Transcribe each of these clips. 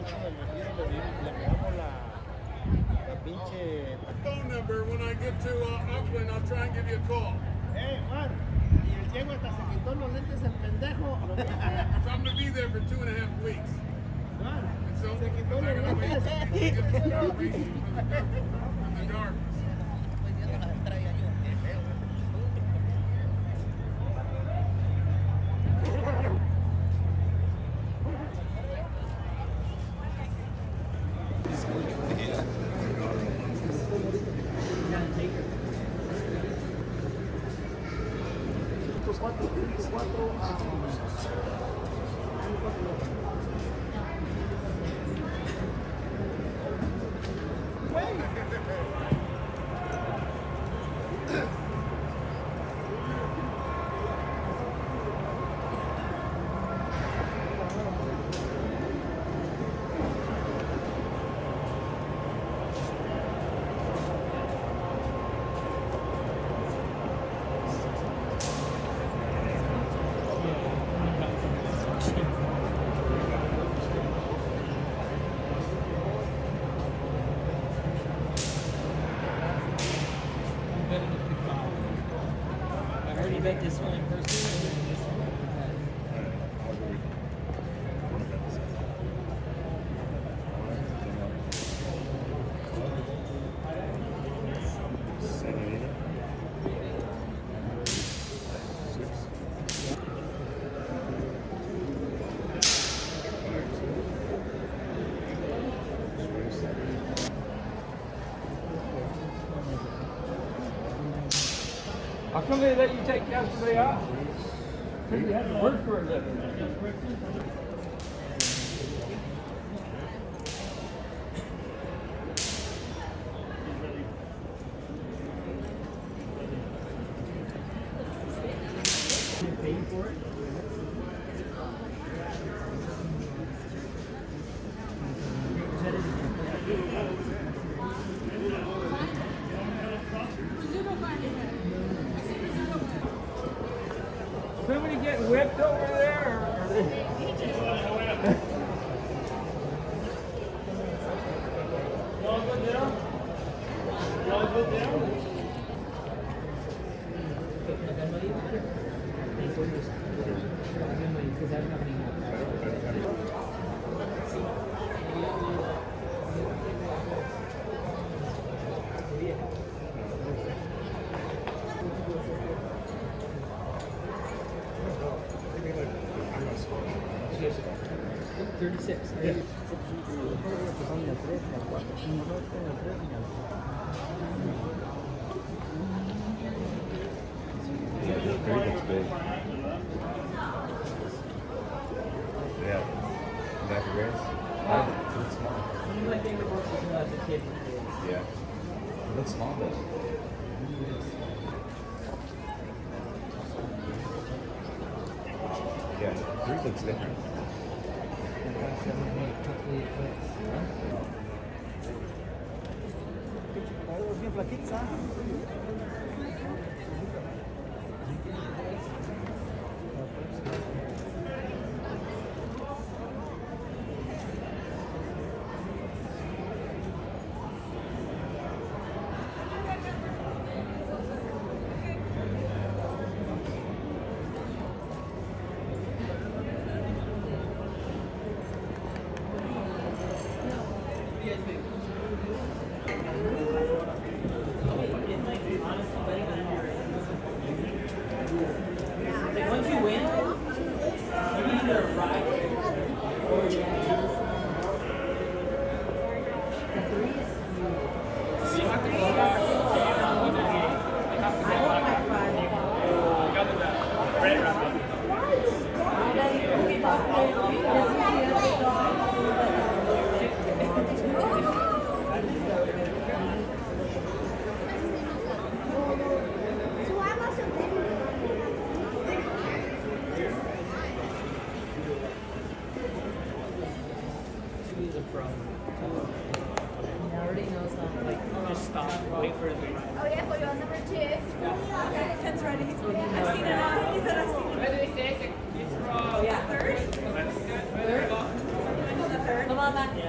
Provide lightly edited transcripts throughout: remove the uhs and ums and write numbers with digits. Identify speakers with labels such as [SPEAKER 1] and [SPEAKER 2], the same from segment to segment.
[SPEAKER 1] Phone number. When I get to Oakland, I'll try and give you a call.
[SPEAKER 2] Hey, Juan. Y el ciego hasta se quitó los lentes el pendejo.
[SPEAKER 1] So I'm going to be there for 2.5 weeks.
[SPEAKER 2] Juan,
[SPEAKER 1] So
[SPEAKER 2] se quitó
[SPEAKER 1] I'm
[SPEAKER 2] los
[SPEAKER 1] going to wait
[SPEAKER 2] lentes.
[SPEAKER 1] to get the salvation from the darkness.
[SPEAKER 3] Bet this one in person.
[SPEAKER 4] How come they let you take yesterday off? You had to work for a living.
[SPEAKER 3] Paying for it?
[SPEAKER 4] Somebody getting whipped over there? Y'all good down? Y'all good down?
[SPEAKER 5] Looks big. Yeah. Back of race? It's small.
[SPEAKER 3] One of my favorite horses when I was a kid.
[SPEAKER 5] Yeah. It looks small though. Yeah, the fruit looks different.
[SPEAKER 2] Bien flaquita.
[SPEAKER 3] Once you win, you either ride or you just stop, wait for it to ride.
[SPEAKER 6] Oh yeah, for your number 2. Okay, Ken's ready. I've seen it on. He said I've seen it.
[SPEAKER 3] Yeah.
[SPEAKER 6] Third? Third? I know the third.
[SPEAKER 3] Come on, Matt.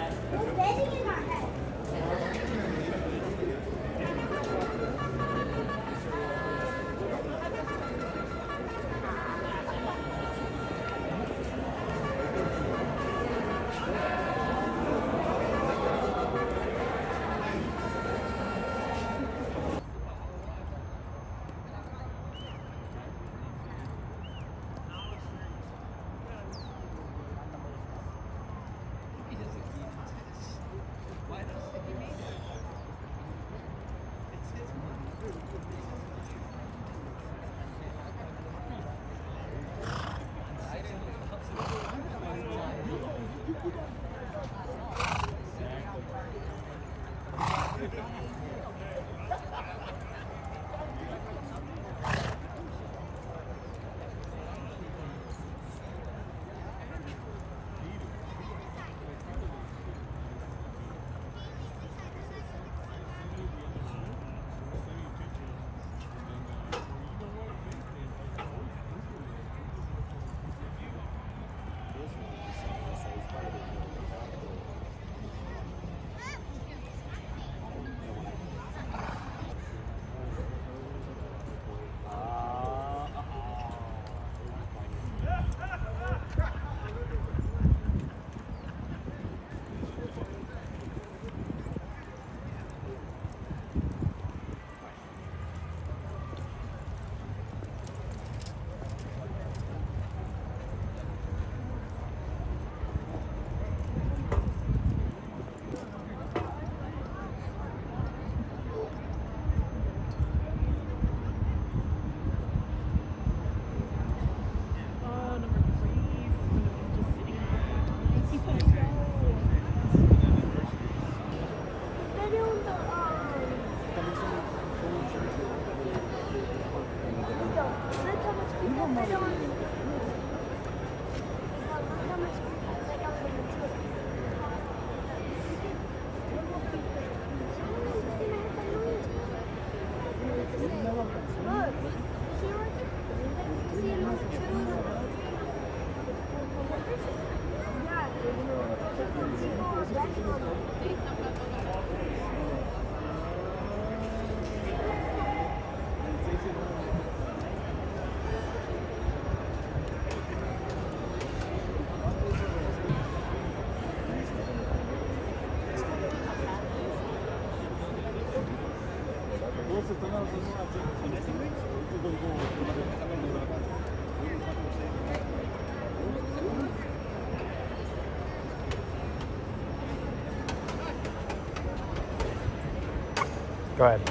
[SPEAKER 7] Go ahead.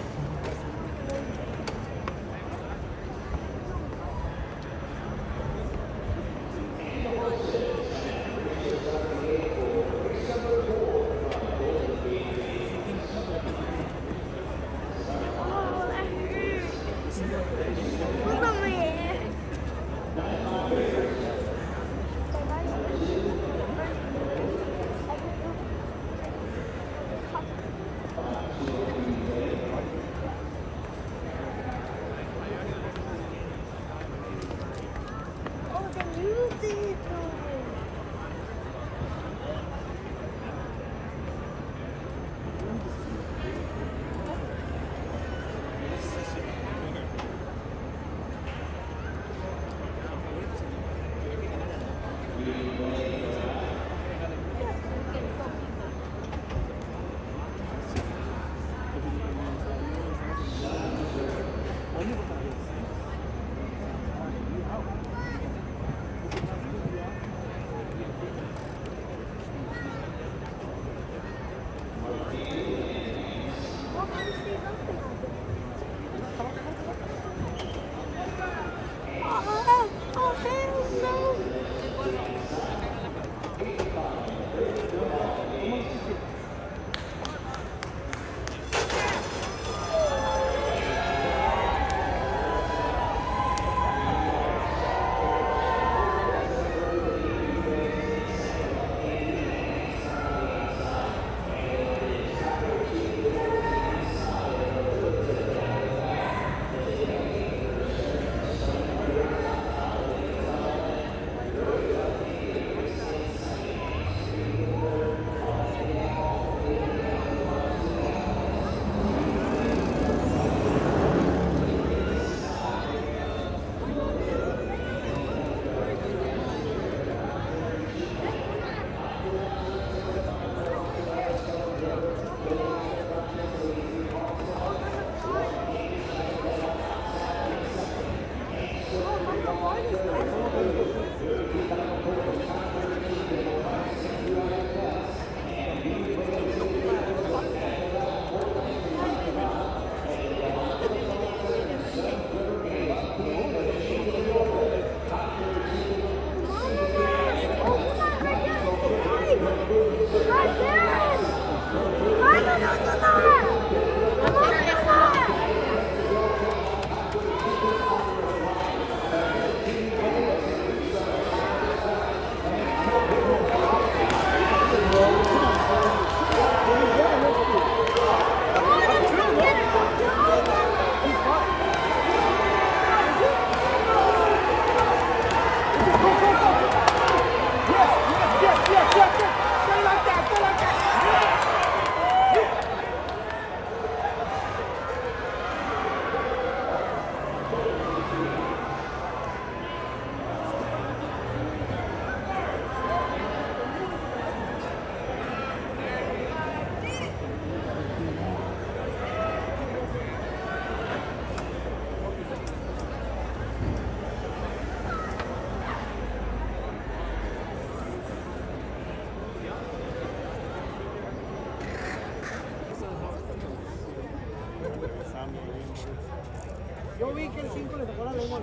[SPEAKER 2] Yo vi que el 5 le tocó la lengua.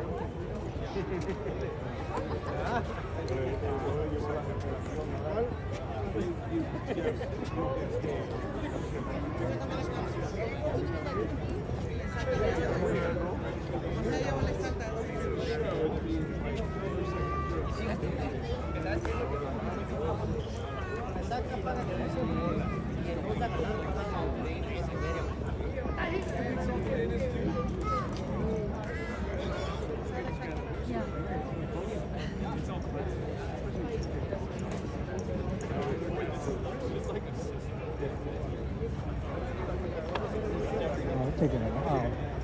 [SPEAKER 7] Taking it out.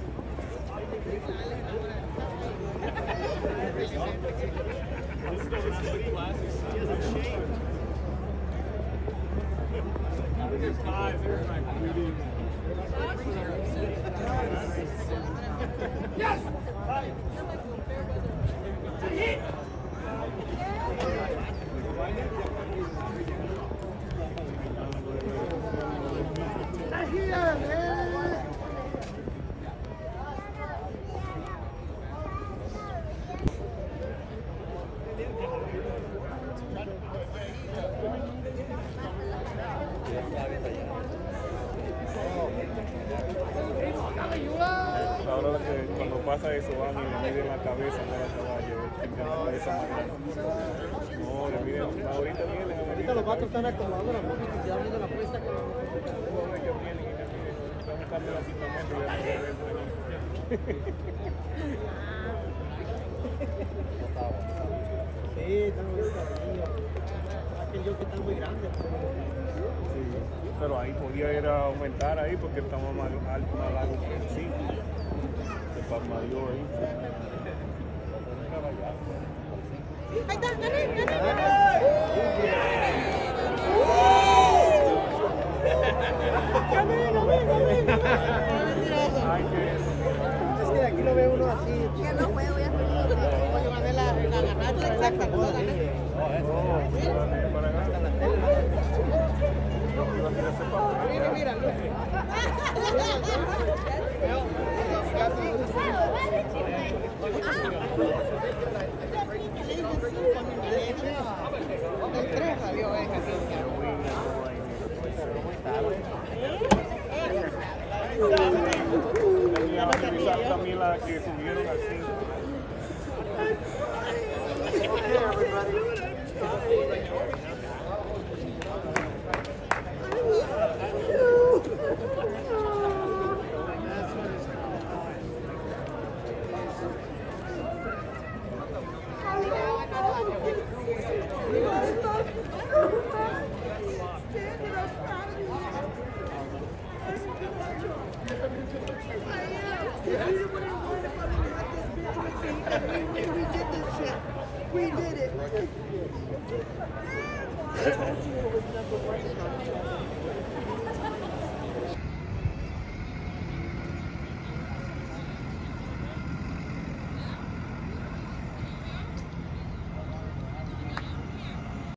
[SPEAKER 4] Ahora que cuando pasa eso van y le miden la cabeza de la caballo, de esa manera. No, le miden, ahorita vienen.
[SPEAKER 2] Ahorita los vatos están acomodando la música y están viendo la puesta.
[SPEAKER 4] Ellos vienen y están buscando el asentamiento y
[SPEAKER 2] Sí, están muy bien. Aquellos que están muy grandes.
[SPEAKER 4] sí, pero ahí podía ir a aumentar ahí porque estamos más alto, más largo que el 5. Se palmarió ahí.
[SPEAKER 6] Ahí está, gané.
[SPEAKER 2] Es que de aquí lo ve uno así.
[SPEAKER 6] Que no puedo, ya estoy.
[SPEAKER 2] Cuando gané la ganancia, la cagó, gané. Mira, mira. El 3 salió esa.
[SPEAKER 4] También la que subieron al 5.
[SPEAKER 6] We did it.